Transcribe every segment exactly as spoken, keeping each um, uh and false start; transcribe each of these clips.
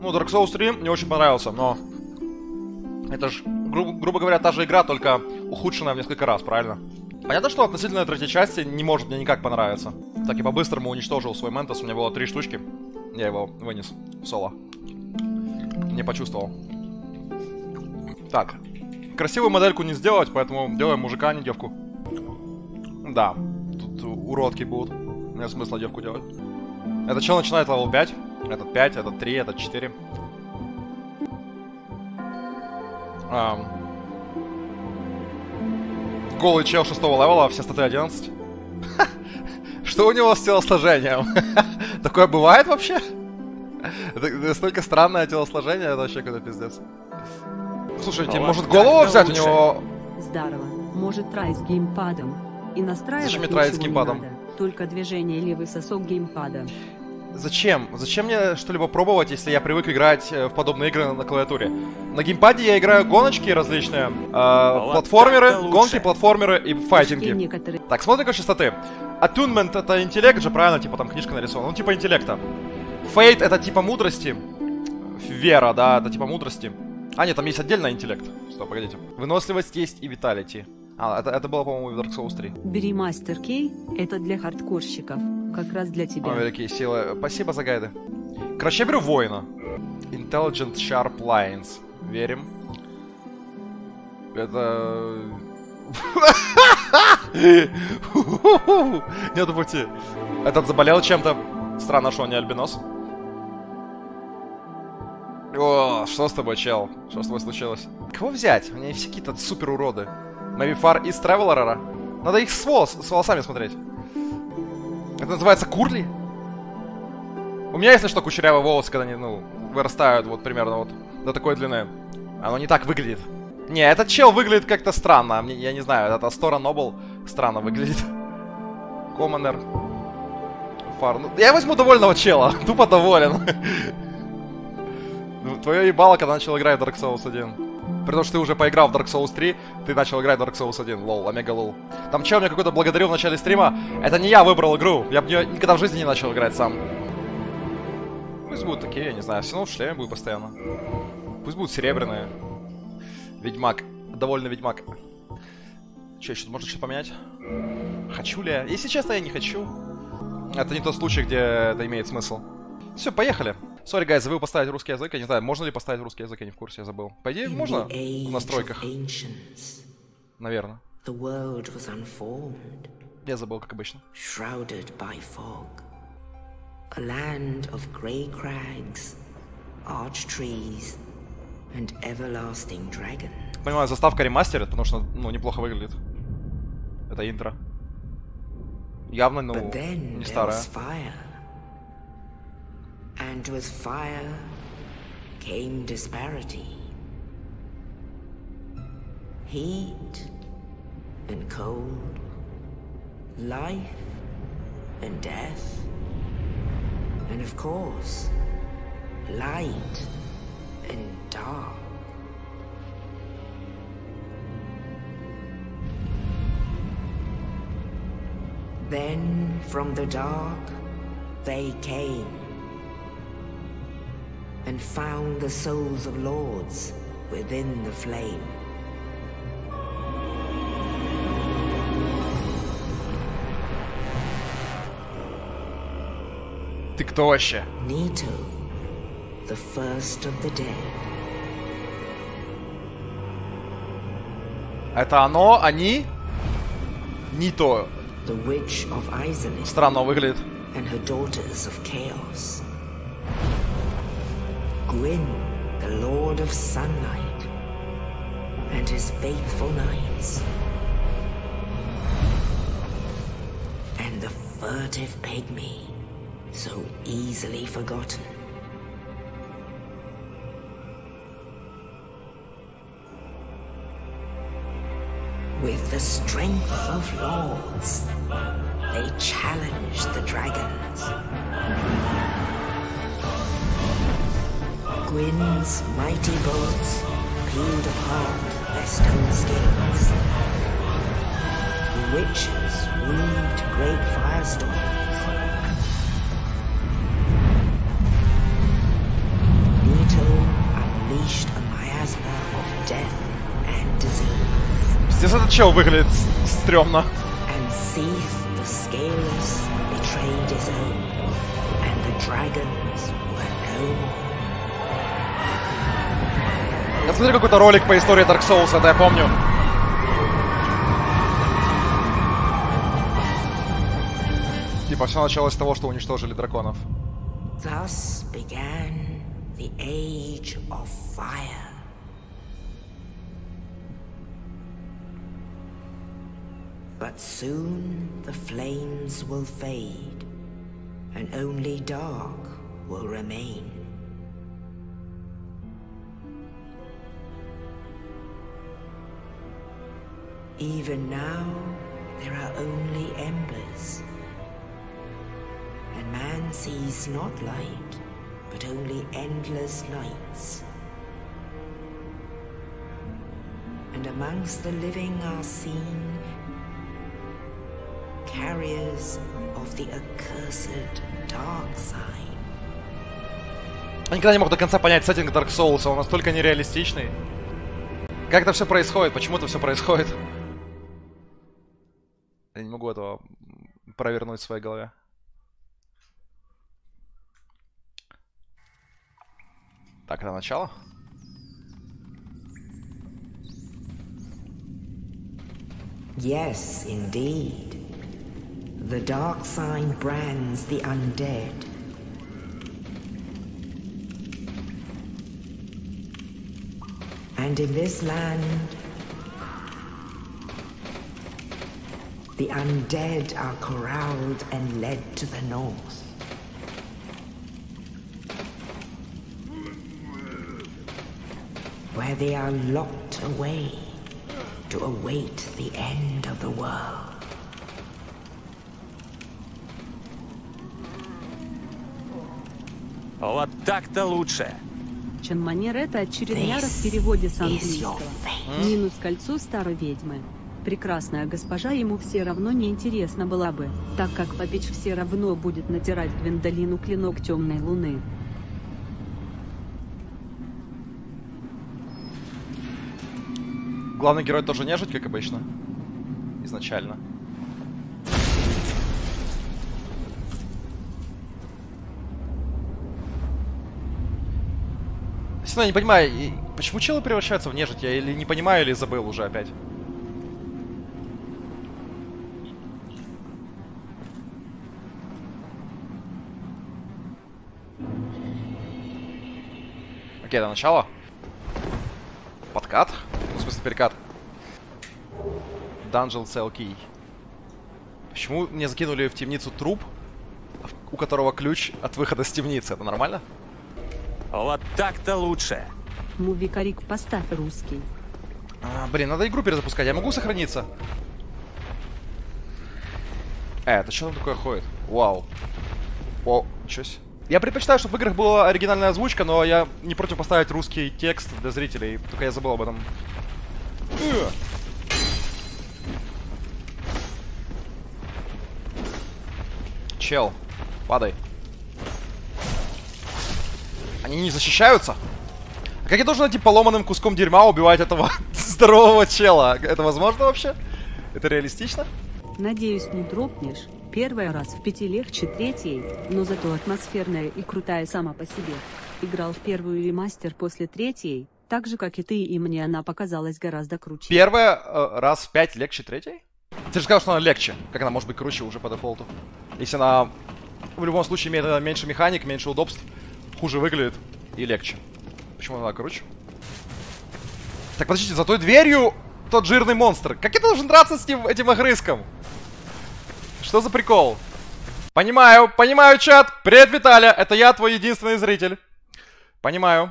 Ну, Dark Souls три мне очень понравился, но... Это же, гру грубо говоря, та же игра, только ухудшенная в несколько раз, правильно? Понятно, что относительно третьей части не может мне никак понравиться. Так и по-быстрому уничтожил свой Ментос, у меня было три штучки. Я его вынес в соло. Не почувствовал. Так. Красивую модельку не сделать, поэтому делаем мужика, а не девку. Да. Тут уродки будут. Нет смысла девку делать. Этот чел начинает левел пять. Этот пять, этот три, этот четыре. А... Голый чел шестого левела, все статы одиннадцать. Что у него с телосложением? Такое бывает вообще? Это настолько странное телосложение, это вообще какой-то пиздец. Слушайте, может голову взять у него? Здорово. Может трай с геймпадом. И настраивать Зачем мне трай с геймпадом? надо. Только движение левый сосок геймпада. Зачем? Зачем мне что-либо пробовать, если я привык играть в подобные игры на, на клавиатуре? На геймпаде я играю гоночки различные, э, платформеры, гонки, платформеры и файтинги. Некоторые... Так, смотрим, короче, статы. Attunement — это интеллект же, правильно? Типа там книжка нарисована. Ну, типа интеллекта. Fate — это типа мудрости. Вера, да, это типа мудрости. А, нет, там есть отдельно интеллект. Стоп, погодите. Выносливость есть и виталити. А, это, это было, по-моему, в Dark Souls три. Бери мастер кей, это для хардкорщиков. Как раз для тебя. О, великие силы. Спасибо за гайды. Короче, я беру воина. Intelligent Sharp Lines. Верим. Это... Нету пути. Этот заболел чем-то. Странно, что он не альбинос. О, что с тобой, чел? Что с тобой случилось? Кого взять? У меня все какие-то супер уроды. Maybe Far из Traveler. Надо их с, волос, с волосами смотреть. Это называется курли? У меня, если что, кучерявые волосы, когда они, ну, вырастают вот примерно вот до такой длины. Оно не так выглядит. Не, этот чел выглядит как-то странно. Мне, я не знаю, это Астора Нобл странно выглядит. Коммонер. Фар. Ну, я возьму довольного чела. Тупо доволен. Твое ебало, когда начал играть в Dark Souls один. Потому что ты уже поиграл в Dark Souls три, ты начал играть в Dark Souls один. Лол, омега лол. Там чел меня какой-то благодарил в начале стрима. Это не я выбрал игру. Я бы никогда в жизни не начал играть сам. Пусть будут такие, я не знаю. Все равно в шлеме будет постоянно. Пусть будут серебряные. Ведьмак. Довольно ведьмак. Че, еще можно что-то поменять? Хочу ли я? Если честно, я не хочу. Это не тот случай, где это имеет смысл. Все, поехали. Сори, гайз, забыл поставить русский язык. Я не знаю, можно ли поставить русский язык, я не в курсе, я забыл. По идее, можно в настройках. Наверное. Я забыл, как обычно. Понимаю, заставка ремастерит, потому что, ну, неплохо выглядит. Это интро. Явно, ну, не старая. And with fire came disparity. Heat and cold, life and death, and of course, light and dark. Then from the dark they came and found the souls of lords within the flame. Ты кто вообще? Nito, the first of the dead. Это оно, они? Нито. The witch of Izalith. Странно выглядит. And her daughters of chaos. Gwyn, the Lord of Sunlight, and his faithful knights. And the furtive pygmy, so easily forgotten. With the strength of lords, they challenged the dragons. Gwyn's mighty bolts peeled apart their stone scales. The witches weaved great firestorms. Здесь этот чел выглядит стрёмно. And Seath the Scaleless betrayed his own, and the dragons were no more. Я смотрю какой-то ролик по истории Dark Souls, это я помню. Типа все началось с того, что уничтожили драконов. Thus began the Age of Fire. But soon the flames will fade, and only dark will remain. Even now, there are only embers, and man sees not light, but only endless nights. And amongst the living are seen carriers of the accursed dark side. Я никогда не мог до конца понять сеттинг Dark Souls, он настолько нереалистичный. Как это все происходит? Почему это все происходит? Я не могу этого провернуть в своей голове. Так, это начало. Yes, indeed. The dark sign brands the undead. And in this land, the undead are corralled and led to the north. Where they are locked away to await the end of the world. Вот так-то лучше. Чем манер это очередной раз в переводе с английского. Минус кольцо старой ведьмы. Прекрасная госпожа ему все равно не интересна была бы, так как Попич все равно будет натирать Гвендолину клинок темной луны. Главный герой тоже нежить, как обычно. Изначально. Я не понимаю, почему челы превращаются в нежить? Я или не понимаю, или забыл уже опять. Окей, это начало. Подкат? В смысле, перекат. Dungeon Cell Key. Почему мне закинули в темницу труп, у которого ключ от выхода с темницы? Это нормально? Вот так-то лучше. Мувикарик, поставь русский. А, блин, надо игру перезапускать. Я могу сохраниться? Э, это что там такое ходит? Вау. О, ничего себе. Я предпочитаю, чтобы в играх была оригинальная озвучка, но я не против поставить русский текст для зрителей. Только я забыл об этом. Чел, падай. Они не защищаются? А как я должен этим поломанным куском дерьма убивать этого здорового чела? Это возможно вообще? Это реалистично? Надеюсь, не дропнешь. Первый раз в пяти легче третьей, но зато атмосферная и крутая сама по себе. Играл в первую ремастер после третьей, так же, как и ты, и мне она показалась гораздо круче. Первая э, раз в пять легче третьей? Ты же сказал, что она легче. Как она может быть круче уже по дефолту? Если она в любом случае имеет меньше механик, меньше удобств, хуже выглядит и легче. Почему она круче? Так, подождите, за той дверью тот жирный монстр. Как я должен драться с ним, этим огрызком? Что за прикол? Понимаю, понимаю, чат. Привет, Виталя, это я, твой единственный зритель. Понимаю.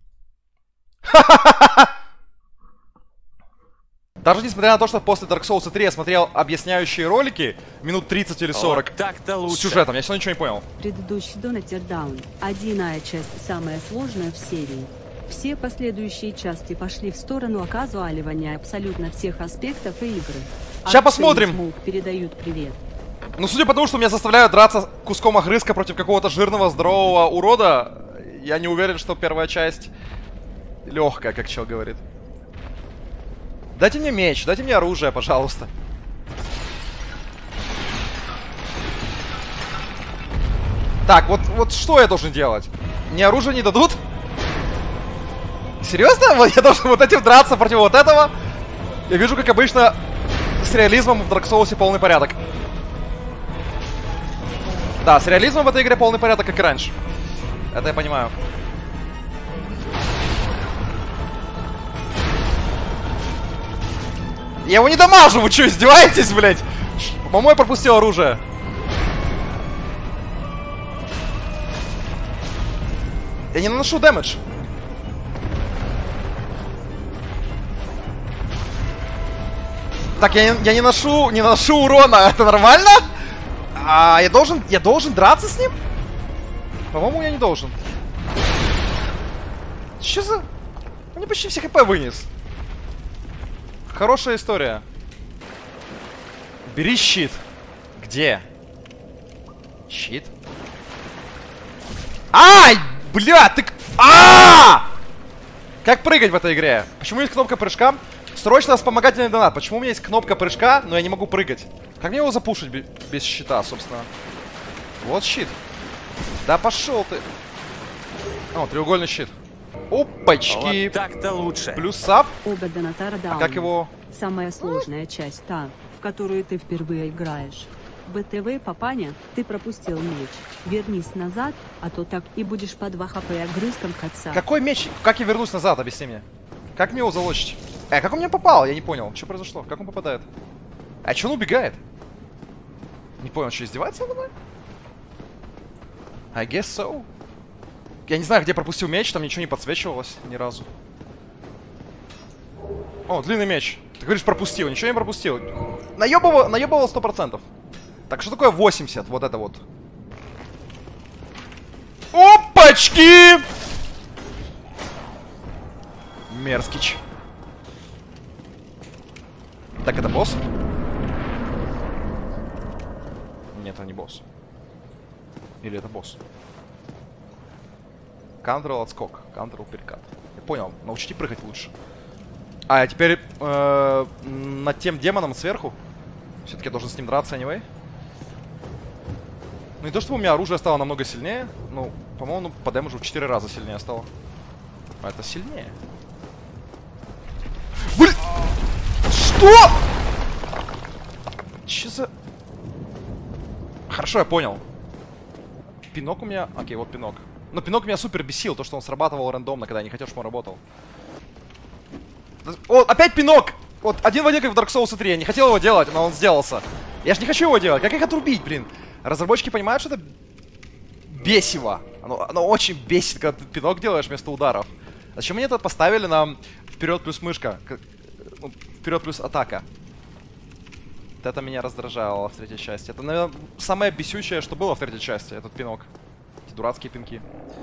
Даже несмотря на то, что после Dark Souls три я смотрел объясняющие ролики, минут тридцать или сорок, Вот так-то лучше. с сюжетом, я все равно ничего не понял. Предыдущий Donater Down, одинная часть, самая сложная в серии. Все последующие части пошли в сторону оказывания абсолютно всех аспектов и игры. Ща посмотрим. Смуг передают привет. Ну, судя по тому, что меня заставляют драться куском огрызка против какого-то жирного, здорового урода, я не уверен, что первая часть легкая, как чел говорит. Дайте мне меч, дайте мне оружие, пожалуйста. Так, вот, вот что я должен делать? Мне оружие не дадут? Серьезно? Вот я должен вот этим драться против вот этого? Я вижу, как обычно, с реализмом в Dark Souls полный порядок. Да, с реализмом в этой игре полный порядок, как и раньше. Это я понимаю. Я его не дамажу, вы что, издеваетесь, блядь? По-моему, я пропустил оружие. Я не наношу дэмэдж. Так, я не, я не ношу, не наношу урона. Это нормально? А я должен, я должен драться с ним? По-моему, я не должен. Че за... Он мне почти все хп вынес. Хорошая история. Бери щит. Где? Щит? Ай! Бля, ты... А! Как прыгать в этой игре? Почему есть кнопка прыжка? Срочно вспомогательный донат. Почему у меня есть кнопка прыжка, но я не могу прыгать? Как мне его запушить без щита, собственно? Вот щит. Да пошел ты. О, треугольный щит. Опачки. Вот так-то лучше. Плюс сап. Оба донатара А как его... Самая сложная часть та, в которую ты впервые играешь. БТВ Папаня, ты пропустил меч. Вернись назад, а то так и будешь по два хп огрызком отца. Какой меч? Как я вернусь назад, объясни мне. Как мне его залочить? Э, как он мне попал? Я не понял. Что произошло? Как он попадает? А че он убегает? Не понял, что издевается надо мной? I guess so. Я не знаю, где пропустил меч, там ничего не подсвечивалось ни разу. О, длинный меч. Ты говоришь, пропустил. Ничего не пропустил. Наебывал, наебывал сто процентов. Так, что такое восемьдесят? Вот это вот. Опачки! Мерзкич. Так, это босс? Нет, это не босс. Или это босс? Кантрол отскок. Кантрол перекат. Я понял. Научите прыгать лучше. А, теперь э, над тем демоном сверху. Все-таки я должен с ним драться, anyway. Ну и то, что у меня оружие стало намного сильнее. Ну, по-моему, ну, по дэмэджу в четыре раза сильнее стало. А это сильнее. Блин! Что? Че за... Хорошо, я понял. Пинок у меня... Окей, вот пинок. Но пинок меня супер бесил, то, что он срабатывал рандомно, когда я не хотел, чтобы он работал. О, опять пинок! Вот один в один, как в Dark Souls три. Я не хотел его делать, но он сделался. Я же не хочу его делать. Как их отрубить, блин? Разработчики понимают, что это бесиво. Оно, оно очень бесит, когда ты пинок делаешь вместо ударов. Зачем мне это поставили на вперед плюс мышка? Ну, вперед плюс атака. Вот это меня раздражало в третьей части. Это, наверное, самое бесючее, что было в третьей части, этот пинок. Эти дурацкие пинки.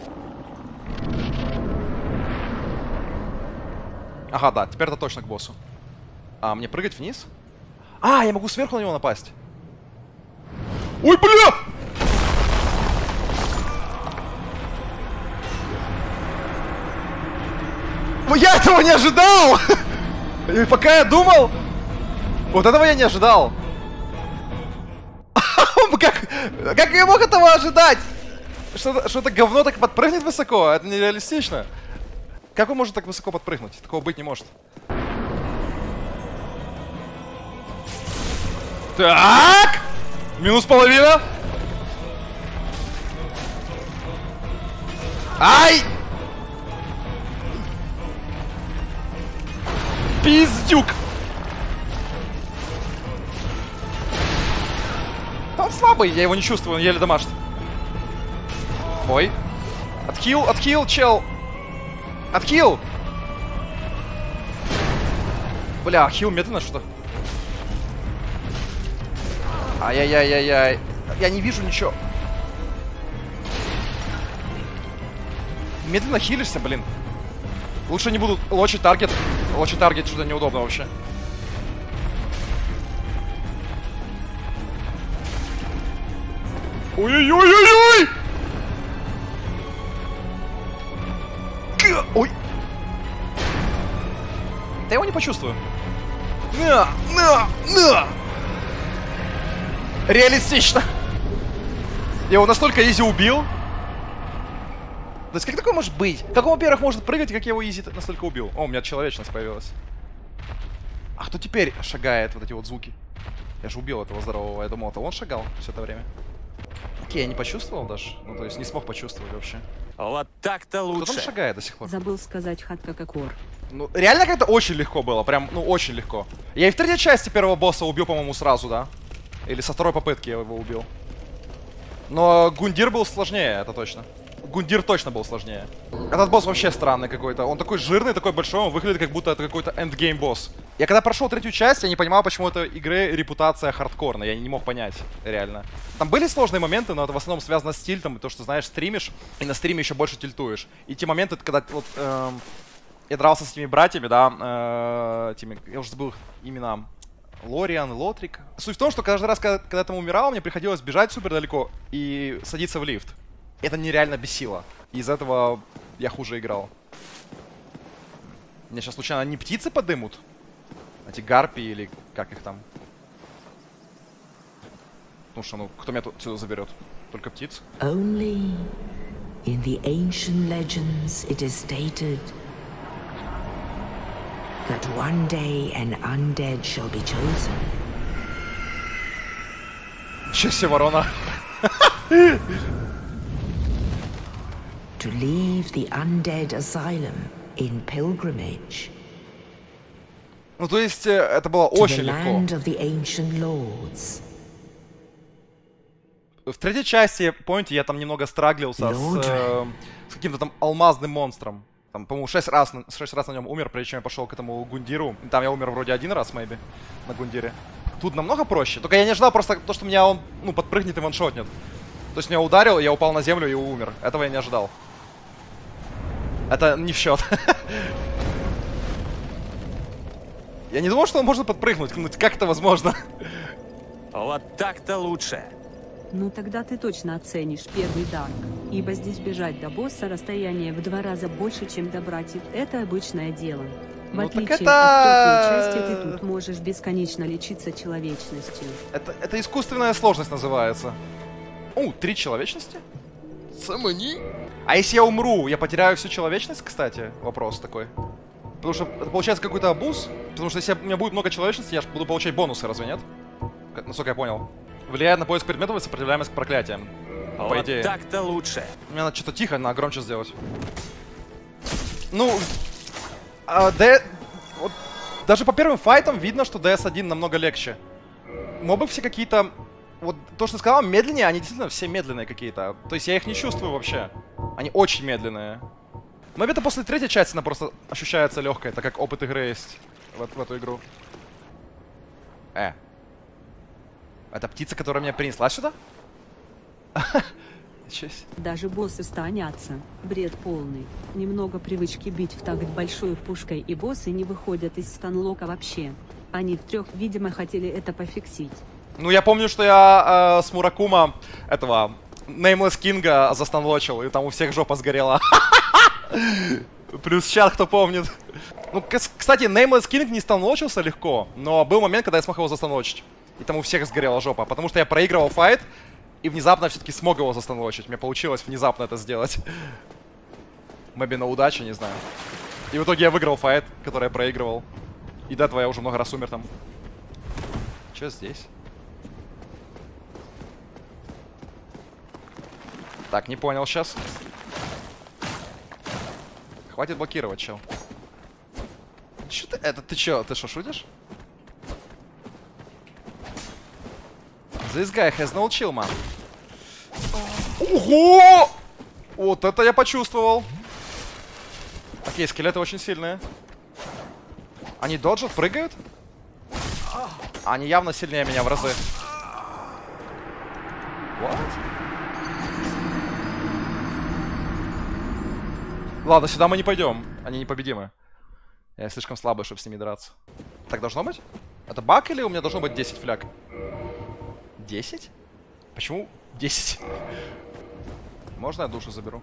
Ага, да, теперь это точно к боссу. А, мне прыгать вниз? А, я могу сверху на него напасть. Ой, бля! Я этого не ожидал! И пока я думал... Вот этого я не ожидал. Как, как я мог этого ожидать? Что-то что говно так подпрыгнет высоко? Это нереалистично. Как он может так высоко подпрыгнуть? Такого быть не может. Так! Минус половина. Ай! Пиздюк! Он слабый, я его не чувствую, он еле дамажит. Ой. Отхил, отхил, чел. Отхил! Бля, хил медленно что-то. Ай-яй-яй-яй-яй. Я не вижу ничего. Медленно хилишься, блин. Лучше не буду лочить таргет. Лочить таргет что-то неудобно вообще. Ой-ой-ой-ой-ой! Ой! Да я его не почувствую. На! На! На! Реалистично! Я его настолько изи убил. То есть как такое может быть? Как он, во-первых, может прыгать, как я его изи настолько убил? О, у меня человечность появилась. А кто теперь шагает вот эти вот звуки? Я же убил этого здорового. Я думал, это он шагал все это время. Окей, я не почувствовал даже. Ну, то есть не смог почувствовать вообще. Вот так-то лучше. Кто там шагает до сих пор? Забыл сказать хатка кокор. Ну, реально как-то очень легко было. Прям, ну, очень легко. Я и в третьей части первого босса убил, по-моему, сразу, да? Или со второй попытки я его убил. Но Гундир был сложнее, это точно. Гундир точно был сложнее. Этот босс вообще странный какой-то. Он такой жирный, такой большой, он выглядит как будто это какой-то эндгейм босс. Я когда прошел третью часть, я не понимал, почему это игры репутация хардкорная. Я не мог понять, реально. Там были сложные моменты, но это в основном связано с тильтом. И то, что, знаешь, стримишь, и на стриме еще больше тильтуешь. И те моменты, когда вот... Эм, я дрался с этими братьями, да, э, теми, я уже забыл имена. Лориан, Лотрик. Суть в том, что каждый раз, когда, когда я там умирал, мне приходилось бежать супер далеко и садиться в лифт. Это нереально бесило. Из-за этого я хуже играл. Мне сейчас случайно не птицы подымут? Эти гарпии или как их там? Ну что, ну, кто меня тут сюда заберет? Только птиц? Only in the ancient legends it is stated that one day an undead shall be chosen. Че себе, ворона? To leave the undead asylum in pilgrimage. Ну, то есть, это было очень легко. Land of the ancient lords. В третьей части, помните, я там немного страглился с, э, с каким-то там алмазным монстром. Там, по-моему, шесть раз, шесть раз на нем умер, прежде чем я пошел к этому Гундиру. Там я умер вроде один раз, maybe, на Гундире. Тут намного проще. Только я не ожидал просто то, что меня он, ну, подпрыгнет и ваншотнет. То есть меня ударил, я упал на землю и умер. Этого я не ожидал. Это не в счет. Я не думал, что он может подпрыгнуть. Ну, как это возможно? Вот так-то лучше. Ну тогда ты точно оценишь первый дарк, ибо здесь бежать до босса расстояние в два раза больше, чем до братьев. Это обычное дело. В Ну, отличие так от это... второй части, ты тут можешь бесконечно лечиться человечностью. Это, это искусственная сложность называется. О, три человечности? Самани? А если я умру, я потеряю всю человечность, кстати? Вопрос такой. Потому что это получается какой-то абуз. Потому что если у меня будет много человечности, я же буду получать бонусы, разве нет? Как, насколько я понял. Влияет на поиск предметов и сопротивляемость к проклятиям. По Вот идее. так-то лучше. Мне надо что-то тихо, надо громче сделать. Ну... А, Д... вот, даже по первым файтам видно, что ди эс один намного легче. Мобы все какие-то... Вот то, что ты сказал, медленнее, они действительно все медленные какие-то. То есть я их не чувствую вообще. Они очень медленные. Но это после третьей части она просто ощущается легкой, так как опыт игры есть в, в эту игру. Э. Это птица, которая меня принесла сюда? Даже боссы станятся. Бред полный. Немного привычки бить в такт большой пушкой, и боссы не выходят из станлока вообще. Они в трех, видимо, хотели это пофиксить. Ну, я помню, что я э, с Муракума этого Nameless King застанлочил, и там у всех жопа сгорела. Плюс чат, кто помнит. Ну, кстати, Nameless King не станлочился легко, но был момент, когда я смог его застанлочить. И там у всех сгорела жопа, потому что я проигрывал файт, и внезапно все-таки смог его застанлочить. Мне получилось внезапно это сделать. Мэби на удачу, не знаю. И в итоге я выиграл файт, который я проигрывал. И до этого я уже много раз умер там. Че здесь? Так, не понял сейчас. Хватит блокировать, чел. Че ты? Это ты че? Ты что, шутишь? This guy has no chill, man. Ого! Вот это я почувствовал. Окей, скелеты очень сильные. Они доджат, прыгают? Они явно сильнее меня в разы. What? Ладно, сюда мы не пойдем. Они непобедимы. Я слишком слабый, чтобы с ними драться. Так должно быть? Это баг или у меня должно быть десять фляг? десять? Почему десять? Можно я душу заберу?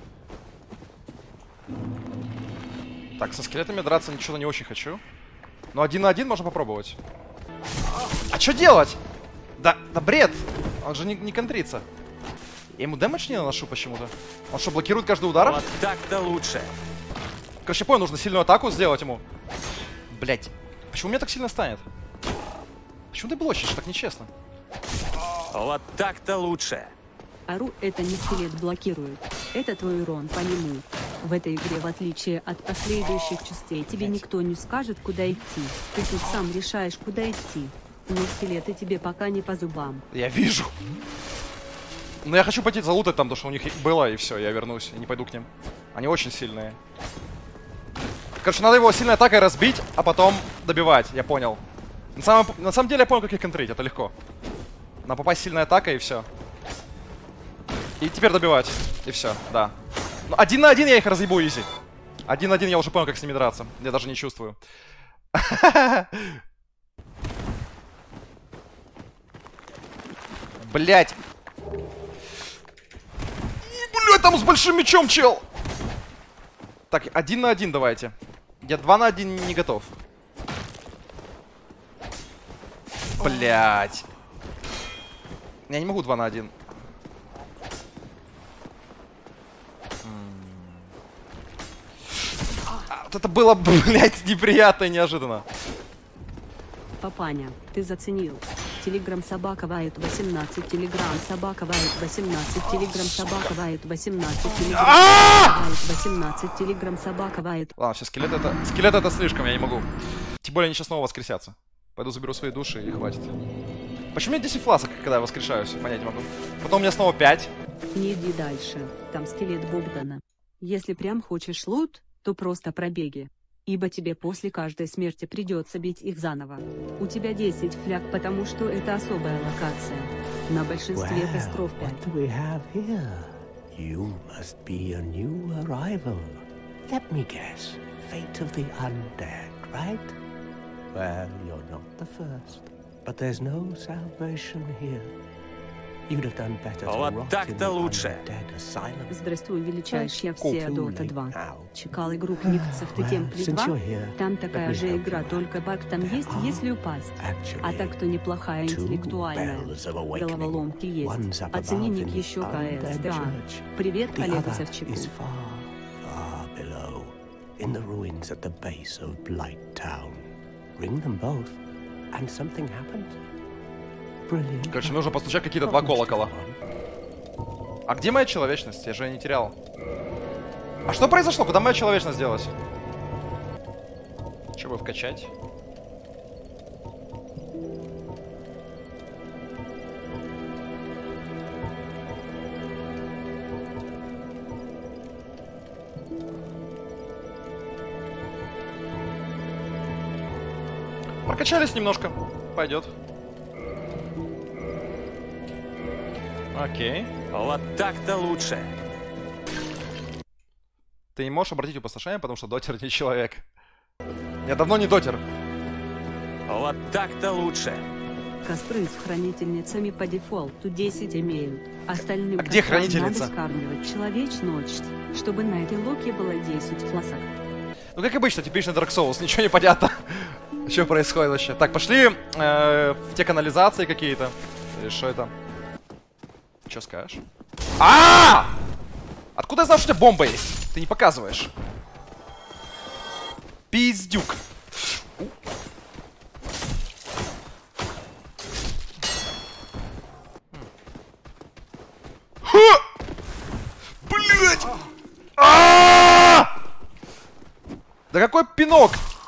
Так, со скелетами драться ничего не очень хочу. Но один на один можно попробовать. А что делать? Да, да бред! Он же не, не контрится. Я ему дэмэдж не наношу почему-то. Он что, блокирует каждый удар? Вот так-то лучше. Короче, понял, нужно сильную атаку сделать ему. Блять, почему меня так сильно станет? Почему ты блочишь? Так нечестно. Вот так-то лучше. Ару это не скелет блокирует. Это твой урон по нему. В этой игре, в отличие от последующих частей, тебе никто не скажет, куда идти. Ты тут сам решаешь, куда идти. Но скелеты тебе пока не по зубам. Я вижу. Но я хочу пойти залутать там, то, что у них было, и все, я вернусь. И не пойду к ним. Они очень сильные. Короче, надо его сильной атакой разбить, а потом добивать, я понял. На самом, на самом деле я понял, как их контрить, это легко. Надо попасть сильной атакой, и все. И теперь добивать, и все, да. Ну, один на один я их разъебу изи. Один на один я уже понял, как с ними драться. Я даже не чувствую. Блять. Блять, там с большим мечом, чел. Так, один на один давайте. Я два на один не готов. Блять. Я не могу два на один. А, вот это было, блять, неприятно и неожиданно. Папаня, ты заценил. Телеграм собака вает восемнадцать, телеграм собака вает восемнадцать, телеграм собака вает восемнадцать, телеграм собака вает восемнадцать, телеграм собака вает. Ладно, все, скелет это... Скелет это слишком, я не могу. Тем более они сейчас снова воскресятся. Пойду заберу свои души и хватит. Почему у меня десять фласок, когда я воскрешаюсь? Понять не могу. Потом у меня снова пять. Не иди дальше, там скелет Богдана. Если прям хочешь лут, то просто пробеги. Ибо тебе после каждой смерти придется бить их заново. У тебя десять фляг, потому что это особая локация. На большинстве костров пять. What do we have here? You must be a new arrival. Let me guess. Fate of the undead, right? Well, you're not the first. But there's no salvation here. You'd have done better to Вот rot in так-то the лучше. undead asylum. Здравствуй, величайшая все Cool Дота два. now. Чекал игру Кникцев ты Темпле Since два. you're here, Там let такая me же help игра, you только out. баг там There есть, are если упасть. actually А так то неплохая two интеллектуальная. bells of awakening. Головоломки есть. One's up Оцени above ник in the еще undead КС. Да. church. Привет, The Олегу other Савчику. is far, far below, in the ruins at the base of Blight Town. Ring them both, and something happens. Brilliant. Короче, нужно постучать какие-то два колокола. А где моя человечность? Я же ее не терял. А что произошло? Куда моя человечность делась? Че бы вкачать? Прокачались немножко. Пойдет. Окей. Вот так-то лучше. Ты не можешь обратить опустошение, потому что дотер не человек. Я давно не дотер. Вот так-то лучше. Костры с хранительницами по дефолту десять имеют. Остальным А где кострам хранительница? надо скармливать человечность, чтобы на этой локе было десять фласок. Ну, как обычно, типичный Dark Souls, ничего не понятно. Что происходит вообще? Так, пошли э, в те канализации какие-то. Или что это? Что скажешь? А! Откуда я знал, что у тебя бомба есть? Ты не показываешь. Пиздюк. Блять! Да какой пинок!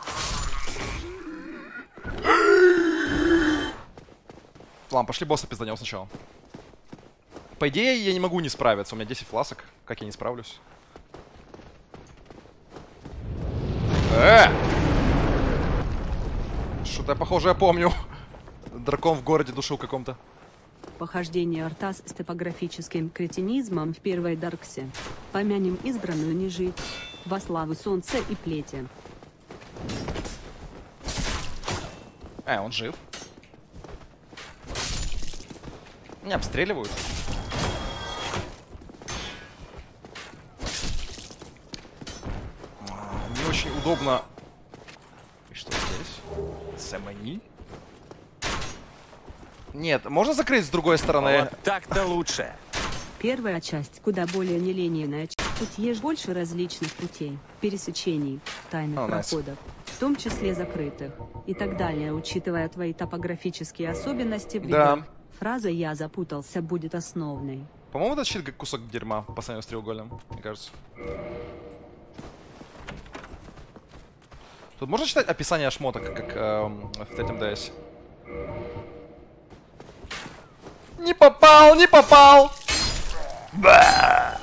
Ладно, пошли босса пизданем сначала. По идее, я не могу не справиться. У меня десять фласок. Как я не справлюсь? Э! Что-то я, похоже, я помню. Дракон в городе душил каком-то. Похождение Артас с топографическим кретинизмом в первой Дарксе. Помянем избранную не жить. Во славу солнца и плети. Э, он жив. Меня обстреливают. Не очень удобно Что здесь? Сэмэни? Нет, можно закрыть с другой стороны? Вот так-то лучше. Первая часть куда более нелинейная. Тут есть больше различных путей, пересечений, тайных О, nice. проходов, в том числе закрытых, и так далее, учитывая твои топографические особенности в Да. играх. Фраза «я запутался» будет основной. По-моему, это щит как кусок дерьма по сравнению с треугольным, мне кажется. Тут можно читать описание шмоток, как эм, в третьем ди эс? Не попал, не попал! Ба!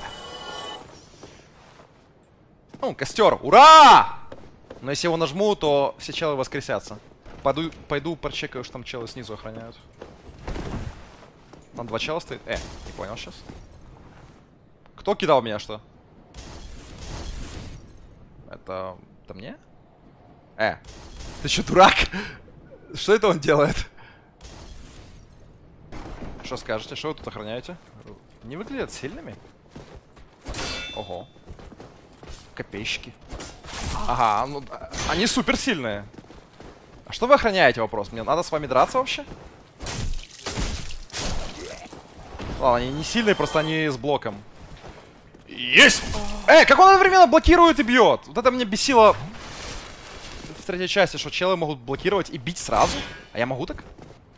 Ну, костер, ура! Но если его нажму, то все челы воскресятся. Пойду, пойду прочекаю, что там челы снизу охраняют. Там два чела стоит. Э, не понял сейчас. Кто кидал меня, что? Это... Это мне? Э, ты что, дурак? Что это он делает? Что скажете? Что вы тут охраняете? Не выглядят сильными? Ого. Копейщики. Ага, ну, они супер сильные. А что вы охраняете, вопрос? Мне надо с вами драться вообще? Ладно, они не сильные, просто они с блоком. Есть! Э, как он одновременно блокирует и бьет? Вот это меня бесило в третьей части, что челы могут блокировать и бить сразу. А я могу так?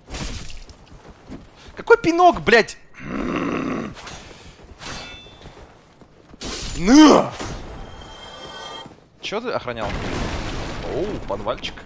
Какой пинок, блядь? На! Чё ты охранял? Оу, подвальчик.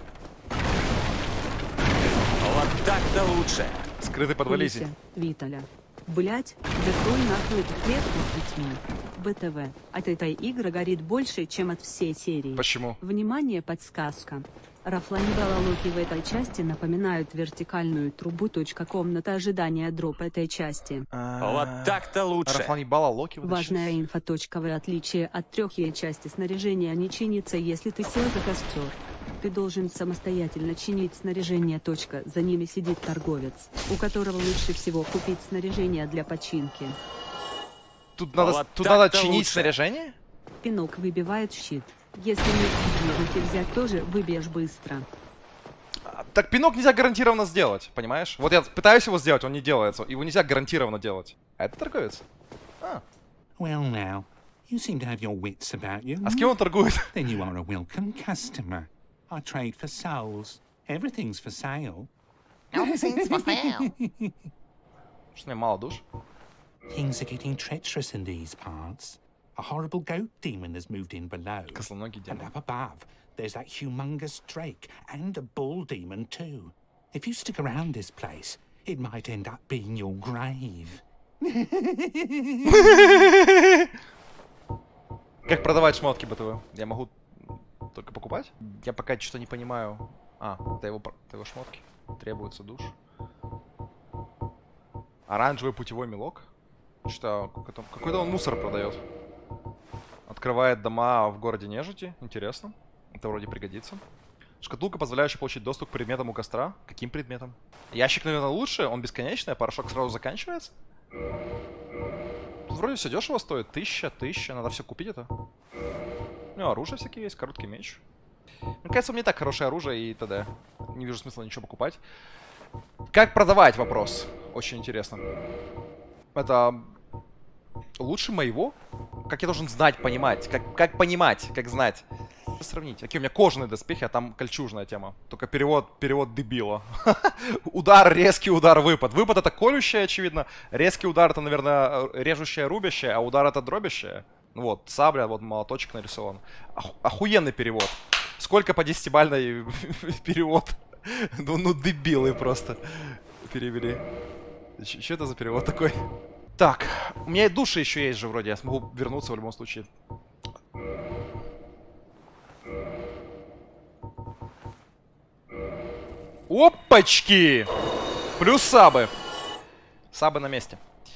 Вот так-то лучше. Скрытый подвалитель. Лися, Виталя. Блять, закрой нахуй эту клетку с детьми. БТВ. От этой игры горит больше, чем от всей серии. Почему? Внимание, подсказка. Рафлани Балалоки в этой части напоминают вертикальную трубу. Точка комната ожидания дроп этой части. Вот так-то лучше. Рафлани Балалоки. Важная инфа. В отличие от трех е части снаряжения не чинится, если ты сел за костер. Ты должен самостоятельно чинить снаряжение. Точка. За ними сидит торговец, у которого лучше всего купить снаряжение для починки. Тут надо, Вот тут надо так-то чинить лучше. снаряжение? Пинок выбивает щит. Если не руки взять, тоже выбьешь быстро. А, Так пинок нельзя гарантированно сделать, понимаешь? Вот я пытаюсь его сделать, он не делается. Его нельзя гарантированно делать. А это торговец. А, Well now, you seem to have your wits about you. а с кем он торгует? Then you are a welcome customer. I trade for souls. Everything's for sale. Что мне мало душ? Things are getting treacherous in these parts. A horrible goat demon has moved in below. Косоногий And демон. up above, there's that humongous drake and a bull demon too. If you stick around this place, it might end up being your grave. Как продавать шмотки БТВ? Я могу только покупать? Я пока что-то не понимаю. А, это его, пр- это его шмотки. Требуется душ. Оранжевый путевой мелок? Что, какой-то, какой-то он мусор продает. Открывает дома в городе нежити. Интересно. Это вроде пригодится. Шкатулка, позволяющая получить доступ к предметам у костра. Каким предметам? Ящик, наверное, лучше. Он бесконечный, а порошок сразу заканчивается. Тут вроде все дешево стоит. Тысяча, тысяча. Надо все купить это. Ну, оружие всякие есть, короткий меч. Мне кажется, у меня и так хорошее оружие и т.д. Не вижу смысла ничего покупать. Как продавать, вопрос. Очень интересно. Это лучше моего? Как я должен знать, понимать? Как, как понимать, как знать? Сравнить. Какие у меня кожаные доспехи, а там кольчужная тема. Только перевод, перевод дебила. Удар, резкий удар, выпад. Выпад это колющее, очевидно. Резкий удар это, наверное, режущее, рубящее, а удар это дробящее. Ну вот, сабля, вот молоточек нарисован. Оху- охуенный перевод. Сколько по десятибалльной перевод? Ну, ну дебилы просто перевели. Что это за перевод такой? Так, у меня и души еще есть же вроде, я смогу вернуться в любом случае. Опачки! Плюс сабы. Сабы на месте.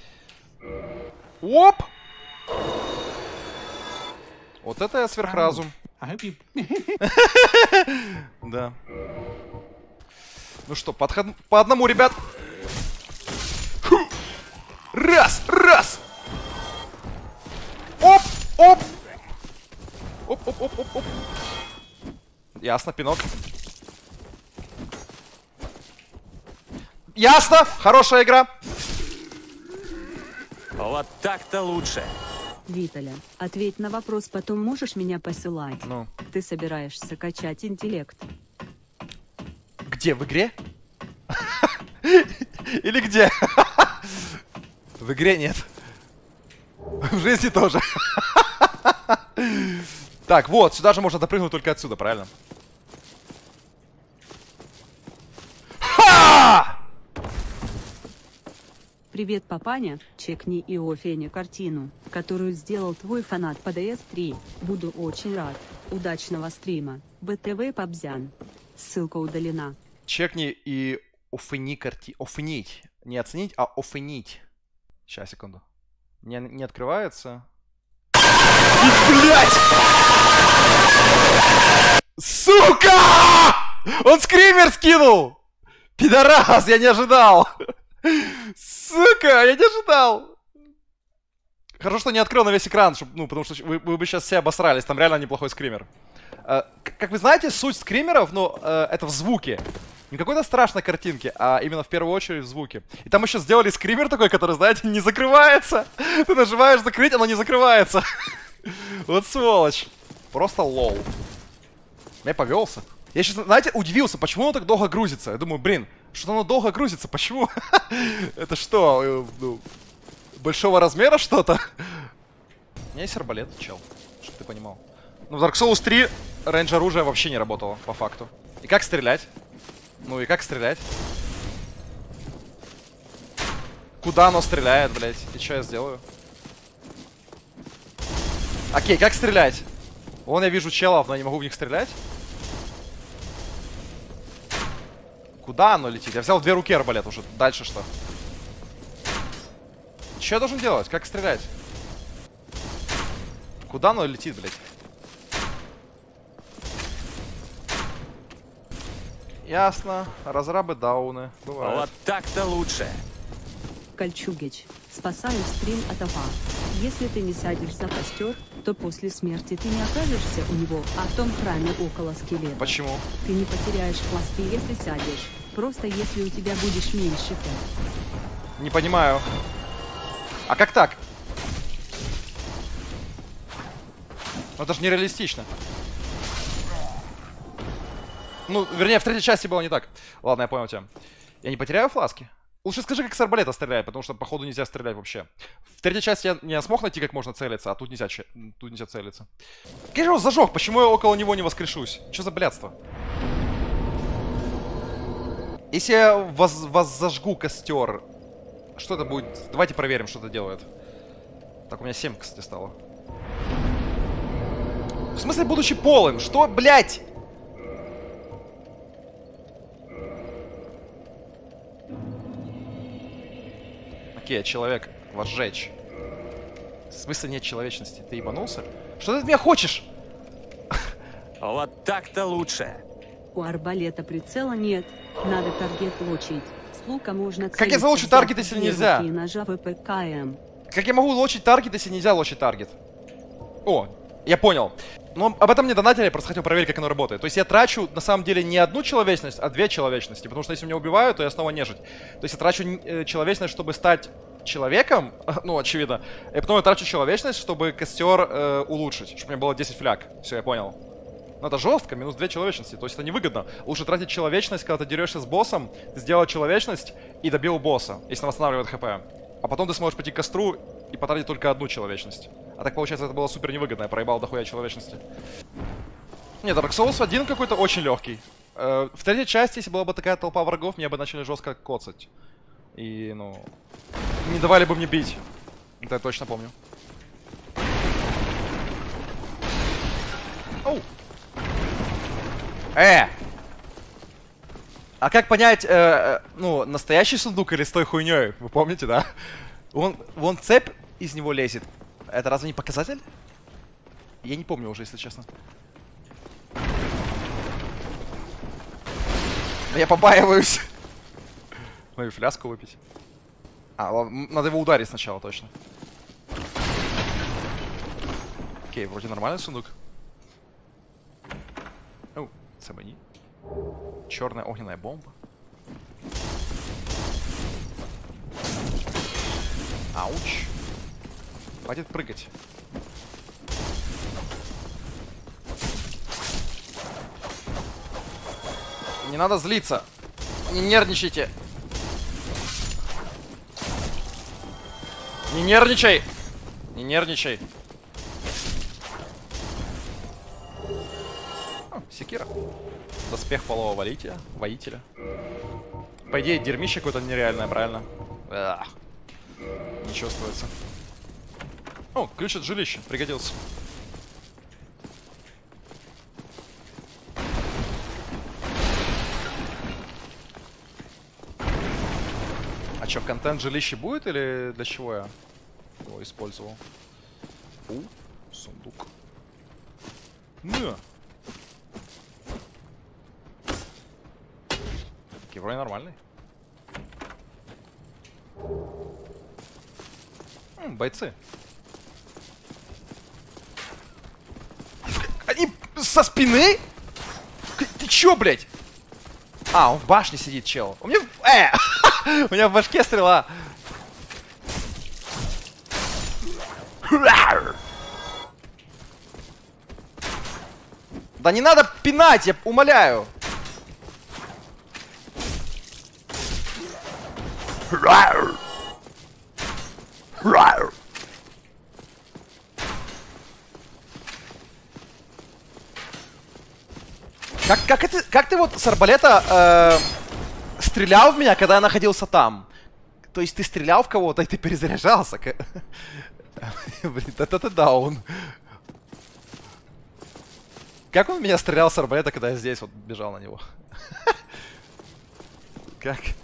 Оп! Вот это я сверхразум. I hope you... Да. Ну что, подход... по одному, ребят. Фу. Раз, раз. Оп, оп. Оп, оп, оп, оп, оп. Ясно, пинок. Ясно, хорошая игра. Вот так-то лучше. Виталя, ответь на вопрос, потом можешь меня посылать? Ну. Ты собираешься качать интеллект? Где, в игре? Или где? В игре нет. В жизни тоже. Так, вот, сюда же можно допрыгнуть только отсюда, правильно? Ха! Привет, папаня. Чекни и Офене картину, которую сделал твой фанат по ди эс три. Буду очень рад. Удачного стрима. БТВ Пабзян. Ссылка удалена. Чекни и офени карти... Офенить. Не оценить, а офенить. Сейчас, секунду. Не, не открывается. Блять! Сука! Он скример скинул! Пидорас, я не ожидал! Сука, я не ожидал! Хорошо, что не открыл на весь экран, чтобы, ну, потому что вы, вы бы сейчас все обосрались, там реально неплохой скример. Э, как вы знаете, суть скримеров, ну, э, это в звуке. Не какой-то страшной картинки, а именно в первую очередь в звуке. И там еще сделали скример такой, который, знаете, не закрывается. Ты нажимаешь закрыть, оно не закрывается. Вот сволочь. Просто лол. Я повелся. Я сейчас, знаете, удивился, почему он так долго грузится. Я думаю, блин, что оно долго грузится, почему? Это что, ну, большого размера что-то? У меня есть арбалет, чел, чтобы ты понимал. Ну, в Dark Souls три рейндж оружия вообще не работало, по факту. И как стрелять? Ну и как стрелять? Куда оно стреляет, блядь? И что я сделаю? Окей, как стрелять? Вон я вижу челов, но я не могу в них стрелять. Куда оно летит? Я взял в две руки арбалет уже. Дальше что? Что я должен делать? Как стрелять? Куда оно летит, блядь? Ясно. Разрабы дауны. Бывает. Вот так-то лучше. Кольчугич, спасаю стрим от АФА. Если ты не сядешь за костер, то после смерти ты не окажешься у него, а в том храме около скелета. Почему? Ты не потеряешь пласты, если сядешь. Просто если у тебя будешь меньше пять. Не понимаю. А как так? Ну это же нереалистично. Ну, вернее, в третьей части было не так. Ладно, я понял тебя. Я не потеряю фласки? Лучше скажи, как с арбалета стреляет, потому что, походу, нельзя стрелять вообще. В третьей части я не смог найти, как можно целиться, а тут нельзя, тут нельзя целиться. Какой же он зажег? Почему я около него не воскрешусь? Что за блядство? Если я воз воззажгу костер, что это будет? Давайте проверим, что это делает. Так, у меня семь, кстати, стало. В смысле, будучи полым? Что, блядь? Окей, человек, вас сжечь. В смысле нет человечности? Ты ебанулся? Что ты от меня хочешь? Вот так-то лучше. У арбалета прицела нет. Надо таргет лочить. С лука можно целиться. Как я залочу таргет, если нельзя? И ножа ВПКМ. Как я могу лочить таргет, если нельзя лочить таргет? О, я понял. Но об этом мне донатили, я просто хотел проверить, как оно работает. То есть я трачу, на самом деле, не одну человечность, а две человечности. Потому что если меня убивают, то я снова нежить. То есть я трачу э, человечность, чтобы стать человеком. Ну, очевидно. И потом я трачу человечность, чтобы костер э, улучшить. Чтобы у меня было десять фляг. Все, я понял. Но это жестко, минус две человечности. То есть это невыгодно. Лучше тратить человечность, когда ты дерешься с боссом. Ты сделал человечность и добил босса, если он восстанавливает хп. А потом ты сможешь пойти к костру и потратить только одну человечность. А так, получается, это было супер невыгодно. Я проебал дохуя человечности. Нет, Dark Souls один какой-то очень легкий. Э, в третьей части, если была бы такая толпа врагов, меня бы начали жестко коцать. И, ну... не давали бы мне бить. Это я точно помню. Оу! Э! А как понять, э, ну, настоящий сундук или с той хуйней? Вы помните, да? Вон, вон цепь из него лезет. Это разве не показатель? Я не помню уже, если честно. Я побаиваюсь. Ну и фляжку выпить. А, ладно, надо его ударить сначала, точно. Окей, вроде нормальный сундук. Оу, цемени. Черная огненная бомба. Ауч. Хватит прыгать. Не надо злиться. Не нервничайте. Не нервничай. Не нервничай. О, секира. Доспех полового воителя. Воителя. По идее, дерьмище какое-то нереальное, правильно? Ах. Не чувствуется. О, ключ от жилища. Пригодился. А чё, контент жилища будет или для чего я его использовал? У, сундук. На. Вроде нормальный. М, бойцы. Они со спины? Ты чё, блядь? А, он в башне сидит, чел. У меня... Э! У меня в башке стрела. Да не надо пинать, я умоляю. Как, как, это, как ты вот с арбалета э, стрелял в меня, когда я находился там? То есть ты стрелял в кого-то, и ты перезаряжался? Блин, это даун. Как он в меня стрелял с арбалета, когда я здесь вот бежал на него? Как?